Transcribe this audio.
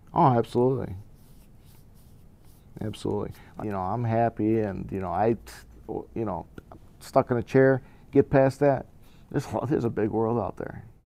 Oh, absolutely. Absolutely. You know, I'm happy, and you know, stuck in a chair, get past that. There's a big world out there.